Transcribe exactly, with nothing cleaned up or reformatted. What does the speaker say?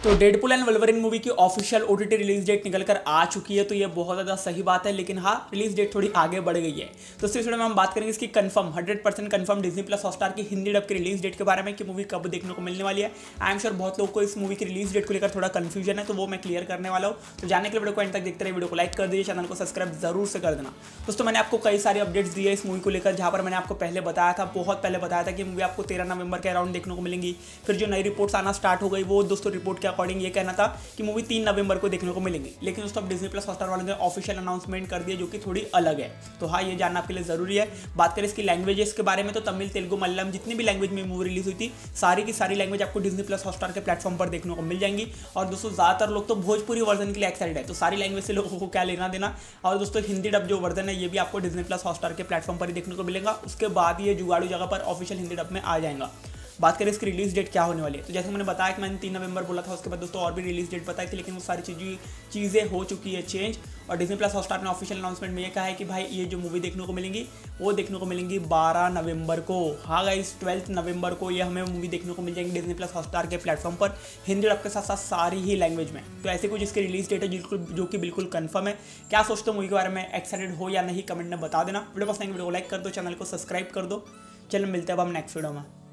तो Deadpool and Wolverine movie की official OTT release date निकल कर आ चुकी है, तो ये बहुत ज़्यादा सही बात है। लेकिन हाँ, रिलीज डेट थोड़ी आगे बढ़ गई है। तो इस वीडियो में हम बात करेंगे इसकी confirm hundred percent confirm Disney plus Hotstar की हिंदी डब की रिलीज डेट के बारे में कि मूवी कब देखने को मिलने वाली है। आई एम श्योर बहुत लोगों को इस मूवी की रिलीज डेट को लेकर थोड़ा कंफ्यूजन है, तो वो मैं क्लियर करने वाला हूँ। तो जाने के लिए वीडियो को एंड तक देखते रहे, वीडियो को लाइक कर दीजिए, चैनल को सब्सक्राइब जरूर से कर देना। दोस्तों, मैंने आपको कई सारी अपडेट्स दी है इस मूवी को लेकर, जहाँ पर मैंने आपको पहले बताया था, बहुत पहले बताया था कि मूवी आपको तेरह नवंबर के अराउंड देखने को मिलेंगी। फिर जो नई रिपोर्ट्स आना स्टार्ट हो गई, वो दोस्तों रिपोर्ट के अकॉर्डिंग ये कहना था कि मूवी तीन नवंबर को देखने को मिलेंगी। लेकिन दोस्तों अब डिज्नी प्लस हॉटस्टार वालों ने ऑफिशियल अनाउंसमेंट कर दिया, जो कि थोड़ी अलग है। तो हाँ, ये जानना आपके लिए जरूरी है। बात करें इसकी लैंग्वेजेस के बारे में, तो तमिल, तेलुगु, मलयालम, जितनी भी लैंग्वेज में मूवी रिलीज हुई थी, सारी की सारी लैंग्वेज आपको डिज्नी प्लस हॉटस्टार के प्लेटफॉर्म पर देखने को मिल जाएंगी। और दोस्तों ज्यादातर लोग तो भोजपुरी वर्जन के लिए एक्साइटेड है, तो सारी लैंग्वेज से लोगों को क्या लेना देना। और दोस्तों हिंदी डब जो वर्जन है, ये भी आपको डिज्नी प्लस हॉटस्टार के प्लेटफॉर्म पर ही देखने को मिलेगा। उसके बाद ये जुगाड़ू जगह पर ऑफिशियल हिंदी डब में आ जाएगा। बात करें इसकी रिलीज डेट क्या होने वाली है, तो जैसे मैंने बताया कि मैंने तीन नवंबर बोला था, उसके बाद दोस्तों और भी रिलीज डेट बताई थी, लेकिन वो सारी चीज़ें चीज़ें हो चुकी है चेंज। और डिज्नी प्लस हॉटस्टार ने ऑफिशियल अनाउंसमेंट में ये कहा है कि भाई ये जो मूवी देखने को मिलेंगी वो देखने को मिलेंगी बारह नवंबर को। हाँ गाइस, ट्वेल्थ नवंबर को ये हमें मूवी देखने को मिल जाएगी डिज्नी प्लस हॉटस्टार के प्लेटफॉर्म पर, हिंदी डब के साथ साथ सारी ही लैंग्वेज में। तो ऐसे कुछ इसकी रिलीज डेट है बिल्कुल, जो कि बिल्कुल कंफर्म है। क्या सोचते हो मूवी के बारे में, एक्साइटेड हो या नहीं, कमेंट में बता देना। वीडियो पसंद आएगी वीडियो को लाइक कर दो, चैनल को सब्सक्राइब कर दो। चलो मिलते हैं अब हम नेक्स्ट वीडियो में।